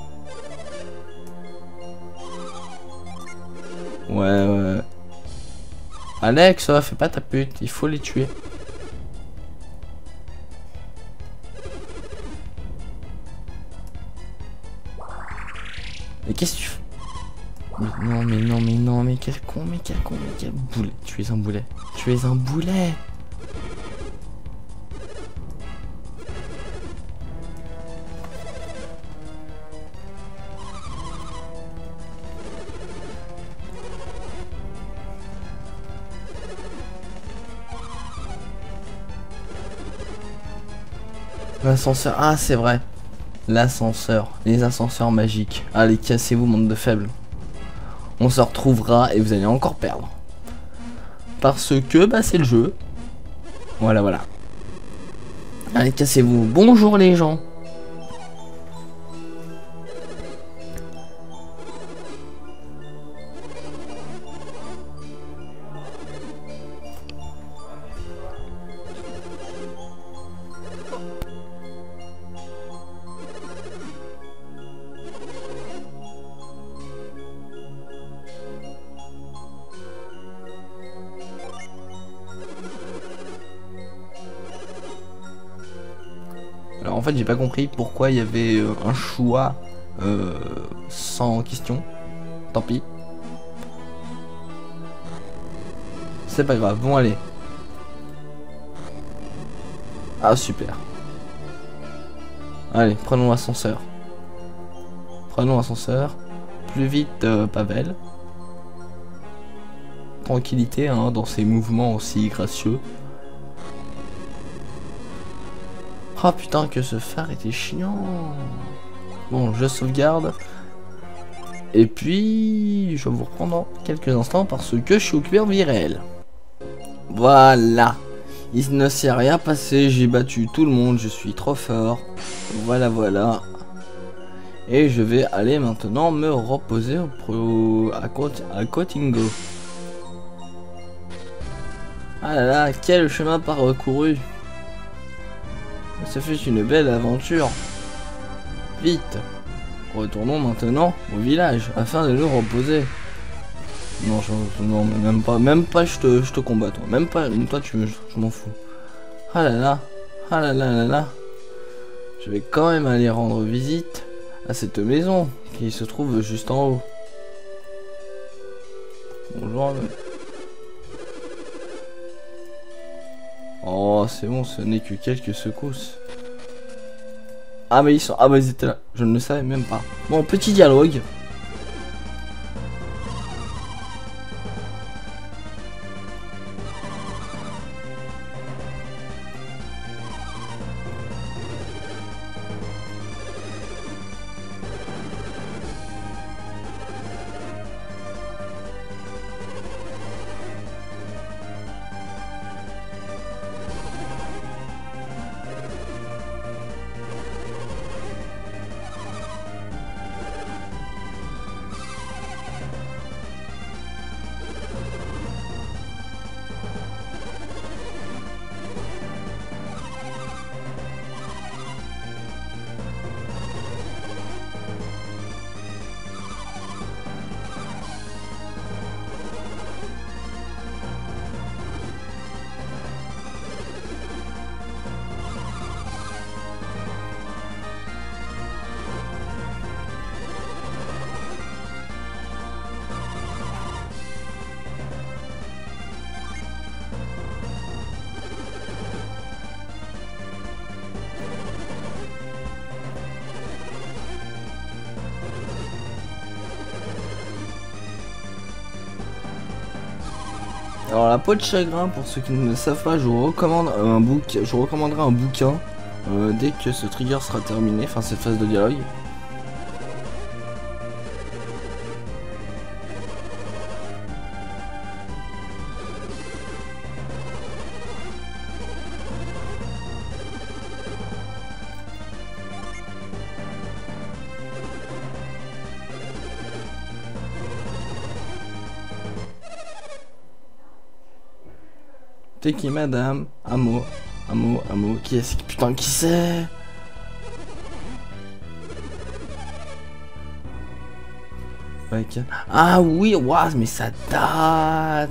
Ouais, ouais. Alex, fais pas ta pute, il faut les tuer. Mais qu'est-ce que tu fais? Mais non, mais non, mais non, mais quel con, mais quel con, mais quel boulet. Tu es un boulet. Tu es un boulet. L'ascenseur, ah c'est vrai. L'ascenseur, les ascenseurs magiques. Allez, cassez-vous, monde de faibles. On se retrouvera et vous allez encore perdre. Parce que, bah, c'est le jeu. Voilà, voilà. Allez, cassez-vous. Bonjour les gens. Alors en fait j'ai pas compris pourquoi il y avait euh, un choix euh, sans question. Tant pis. C'est pas grave, bon allez. Ah super. Allez, prenons l'ascenseur. Prenons l'ascenseur. Plus vite euh, Pavel. Tranquillité hein, dans ces mouvements aussi gracieux. Oh putain que ce phare était chiant. Bon je sauvegarde. Et puis je vais vous reprendre dans quelques instants parce que je suis occupé en vie réelle. Voilà. Il ne s'est rien passé, j'ai battu tout le monde, je suis trop fort. Voilà voilà. Et je vais aller maintenant me reposer au pro... à, Côte... à Cotingo. Ah là là, quel chemin parcouru. Ça fait une belle aventure. Vite. Retournons maintenant au village afin de nous reposer. Non, je, non même pas, même pas je te, je te combats toi. Même pas, toi tu me, je m'en fous. Ah là là, ah là là là là. Je vais quand même aller rendre visite à cette maison qui se trouve juste en haut. Bonjour. Oh, c'est bon, ce n'est que quelques secousses. Ah, mais ils sont. Ah, bah ils étaient là. Je ne le savais même pas. Bon, petit dialogue. Alors la peau de chagrin, pour ceux qui ne le savent pas, je vous recommande un book, je vous recommanderai un bouquin euh, dès que ce trigger sera terminé, enfin cette phase de dialogue. T'es qui, madame? Amo, Amo, Amo, qui est-ce? Putain, qui c'est? Ouais, qui... Ah oui, waouh, mais ça date.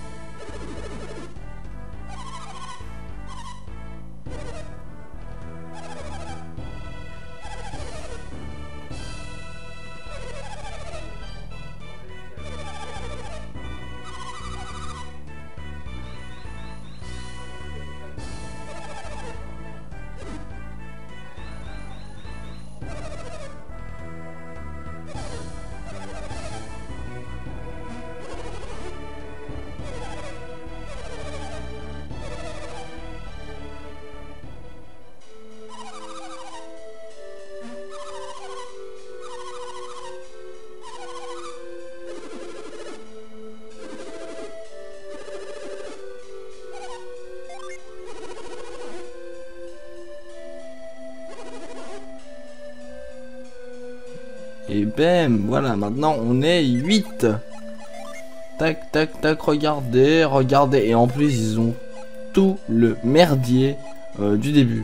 Et bam, voilà, maintenant on est huit. Tac, tac, tac, regardez, regardez. Et en plus, ils ont tout le merdier euh, du début.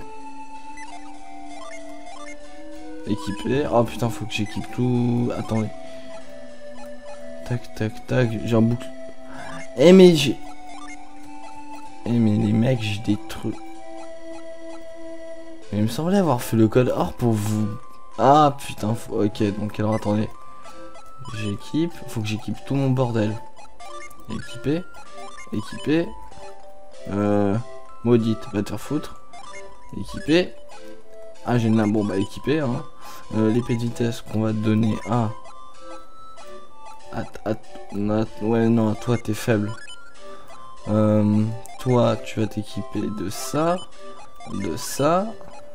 Équipé. Oh putain, faut que j'équipe tout. Attendez. Tac, tac, tac. J'ai un boucle. Eh mais j'ai... Eh mais les mecs, j'ai des trucs. Mais il me semblait avoir fait le code or pour vous... Ah putain, faut... ok, donc alors attendez. J'équipe, faut que j'équipe tout mon bordel. Équipé, équipé. Euh... Maudite, va te faire foutre. Équipé. Ah j'ai une lame, bon bah équipé hein. Euh, L'épée de vitesse qu'on va te donner à... à... à... Ouais non, toi t'es faible. Euh... Toi tu vas t'équiper de ça. De ça.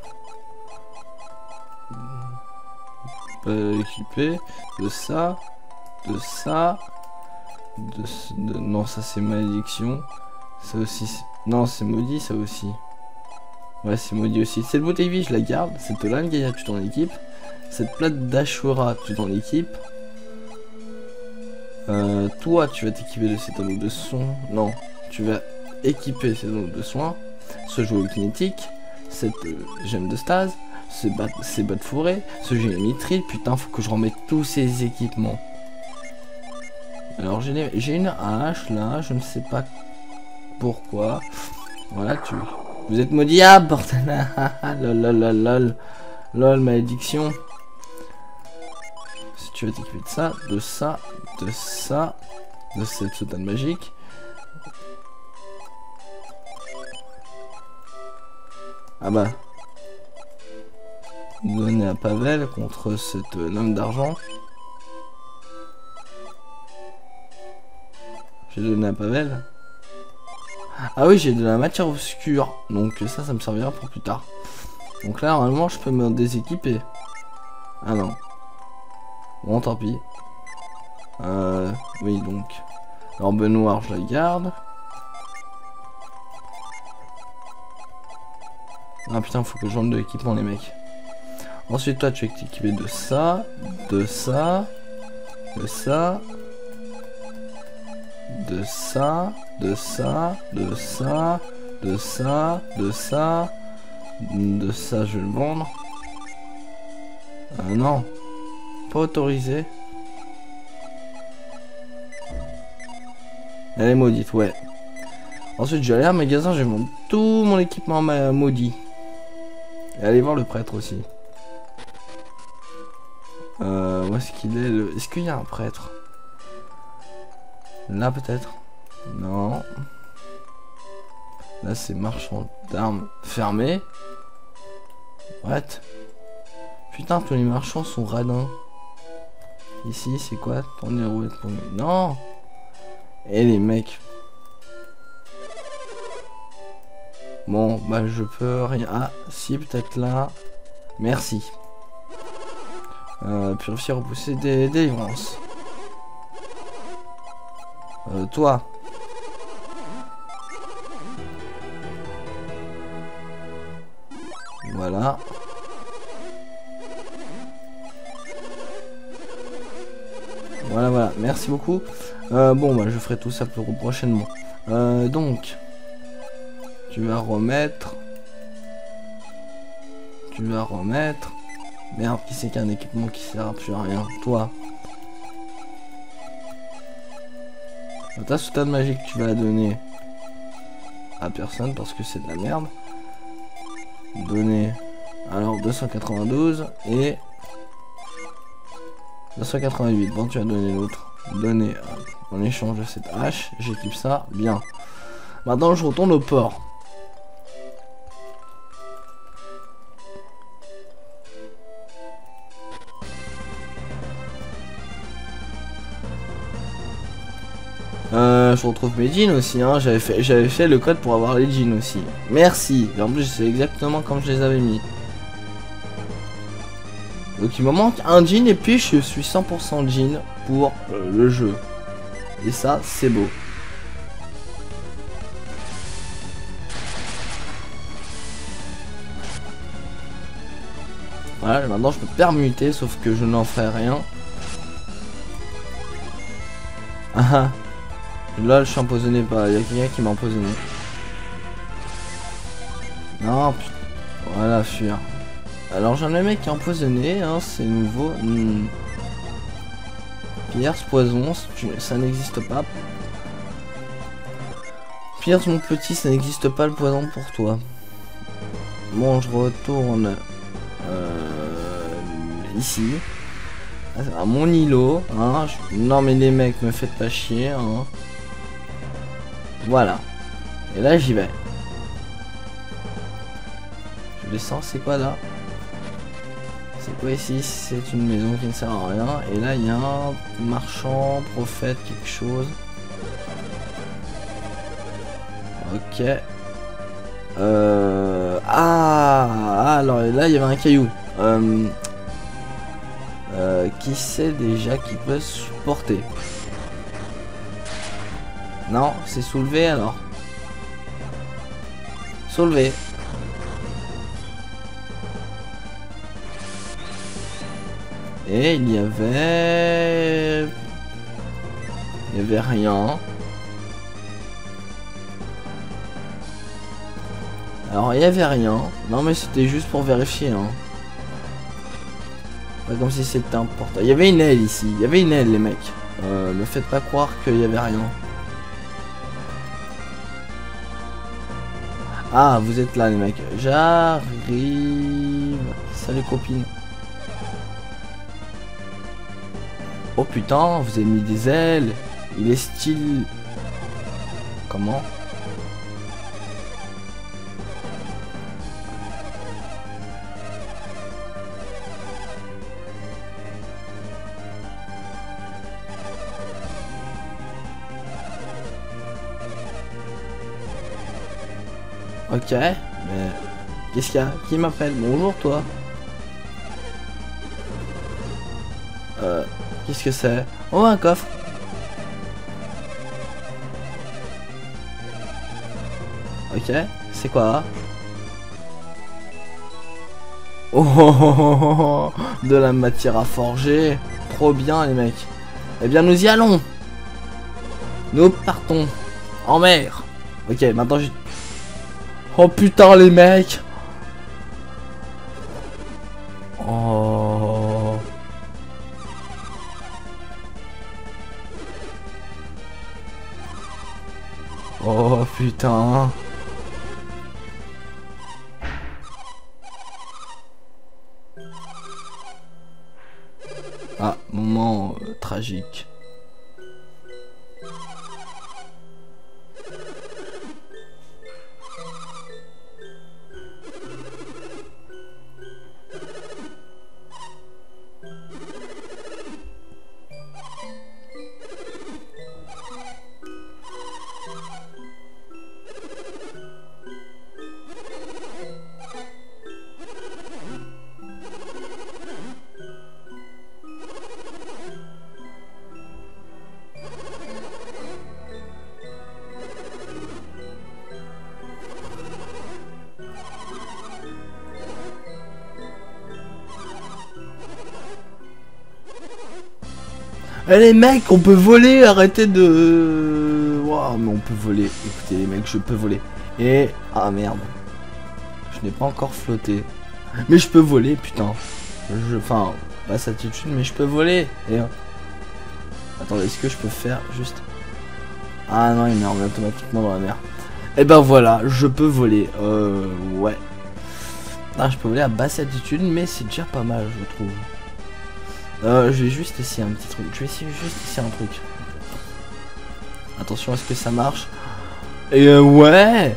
Euh, équipé de ça, de ça, de, de non ça c'est malédiction, ça aussi, non c'est maudit ça aussi, ouais c'est maudit aussi. Cette bouteille vie je la garde, cette lame Gaïa tu t'en équipes, cette plate d'Ashura tu t'en équipes, euh, toi tu vas t'équiper de cet anneau de son, non tu vas équiper cet anneau de soin, ce jouet kinétique, cette euh, gemme de stase. Ces bas, ces bas de forêt, ce génie mitril, putain faut que je remette tous ces équipements. Alors j'ai une hache là, je ne sais pas pourquoi. Voilà tu... Vous êtes maudit, ah bordel. Lol lol lol lol. Lol malédiction. Si tu veux t'équiper de ça, de ça, de ça, de cette soutane magique. Ah bah... Donner à Pavel contre cette lame d'argent. J'ai donné à Pavel. Ah oui, j'ai de la matière obscure. Donc ça, ça me servira pour plus tard. Donc là, normalement, je peux me déséquiper. Ah non. Bon, tant pis. Euh, oui, donc. L'orbe noire, je la garde. Ah putain, faut que je vende de l'équipement, les mecs. Ensuite, toi, tu es équipé de ça, de ça, de ça, de ça, de ça, de ça, de ça, de ça, de ça, je vais le vendre. Ah non, pas autorisé. Elle est maudite, ouais. Ensuite, je vais aller à un magasin, je vais vendre tout mon équipement maudit. Et aller voir le prêtre aussi. Euh, où est-ce qu'il est le... Est-ce qu'il y a un prêtre? Là peut-être? Non. Là c'est marchand d'armes fermé. What? Putain, tous les marchands sont radins. Ici c'est quoi? Ton héros et ton... Non. Et les mecs. Bon, bah je peux rien. Ah, si, peut-être là. Merci. Euh, purifier, repousser des délivrances. Euh, toi. Voilà. Voilà, voilà. Merci beaucoup. Euh, bon, bah je ferai tout ça pour prochainement. Euh, donc. Tu vas remettre. Tu vas remettre. Merde, qui c'est qu'un équipement qui sert à plus à rien? Toi. Ta soutane magique, tu vas la donner à personne parce que c'est de la merde. Donner. Alors deux cent quatre-vingt-douze et deux cent quatre-vingt-huit. Bon, tu vas donner l'autre. Donner en échange de cette hache. J'équipe ça. Bien. Maintenant, je retourne au port. Euh, je retrouve mes jeans aussi, hein. J'avais fait, j'avais fait le code pour avoir les jeans aussi. Merci. Et en plus, c'est exactement comme je les avais mis. Donc il me manque un jean et puis je suis cent pour cent jean pour euh, le jeu. Et ça, c'est beau. Voilà, maintenant je peux permuter, sauf que je n'en ferai rien. Ah ah. Là, je suis empoisonné par... Il y a quelqu'un qui m'a empoisonné. Non, putain. Voilà, fuir. Alors, j'en ai un mec qui est empoisonné, hein, c'est nouveau. Hmm. Pierce, poison, ça n'existe pas. Pierce, mon petit, ça n'existe pas le poison pour toi. Bon, je retourne euh, ici. À mon îlot. Hein. Je... Non, mais les mecs, me faites pas chier. Hein. Voilà. Et là, j'y vais. Je descends, c'est quoi là? C'est quoi ici? C'est une maison qui ne sert à rien. Et là, il y a un marchand, prophète, quelque chose. Ok. Euh... Ah, alors là, il y avait un caillou. Euh... Euh, qui sait déjà qui peut supporter? Non, c'est soulevé alors. Soulevé. Et il y avait... Il y avait rien. Alors il y avait rien. Non mais c'était juste pour vérifier. Hein. Pas comme si c'était important. Il y avait une aile ici. Il y avait une aile les mecs. Euh, me faites pas croire qu'il y avait rien. Ah, vous êtes là les mecs. J'arrive. Salut copine. Oh putain, vous avez mis des ailes. Il est style... Comment? Ok, mais qu'est-ce qu'il y a? Qui m'appelle? Bonjour toi. Euh, qu'est-ce que c'est? Oh, un coffre. Ok, c'est quoi? Oh, oh, oh, oh, oh, de la matière à forger. Trop bien les mecs. Eh bien nous y allons. Nous partons en mer. Ok, maintenant j'ai... Oh putain les mecs. Oh. Oh putain. Ah, moment euh, tragique. Eh les mecs, on peut voler, arrêtez de... Waouh, mais on peut voler. Écoutez les mecs, je peux voler. Et... Ah merde. Je n'ai pas encore flotté. Mais je peux voler, putain. Je... Enfin, pas cette attitude, mais je peux voler. Et... Attendez, est-ce que je peux faire juste... Ah non, il me remet automatiquement dans la mer. Et ben voilà, je peux voler. Euh... Ouais. Ah, je peux voler à basse altitude, mais c'est déjà pas mal, je trouve. Euh, je vais juste essayer un petit truc. Je vais essayer juste essayer un truc. Attention, est-ce que ça marche? Et euh, ouais.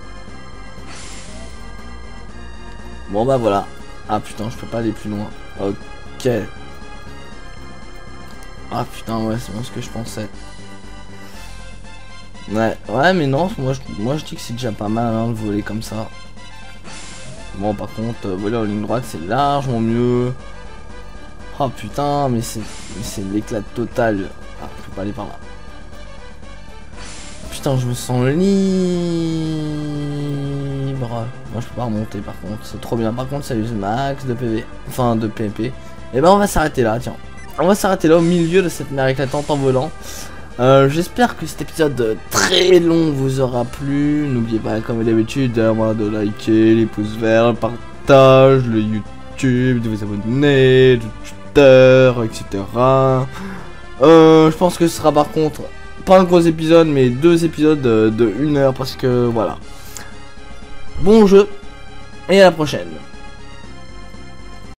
Bon bah voilà. Ah putain, je peux pas aller plus loin. Ok. Ah putain, ouais, c'est bien ce que je pensais. Ouais, ouais, mais non, moi je, moi je dis que c'est déjà pas mal hein, de voler comme ça. Bon, par contre, euh, voler en ligne droite, c'est largement mieux. Oh putain, mais c'est c'est l'éclat total. Ah, je peux pas aller par là. Putain, je me sens libre. Moi, je peux pas remonter par contre. C'est trop bien. Par contre, ça use max de P V. Enfin, de P M P. Et ben, on va s'arrêter là, tiens. On va s'arrêter là au milieu de cette mer éclatante en volant. Euh, J'espère que cet épisode très long vous aura plu. N'oubliez pas, comme d'habitude, de liker, les pouces verts, le partage, le YouTube, de vous abonner, le Twitter, et cetera. Euh, je pense que ce sera par contre pas un gros épisode, mais deux épisodes de une heure parce que voilà. Bon jeu et à la prochaine.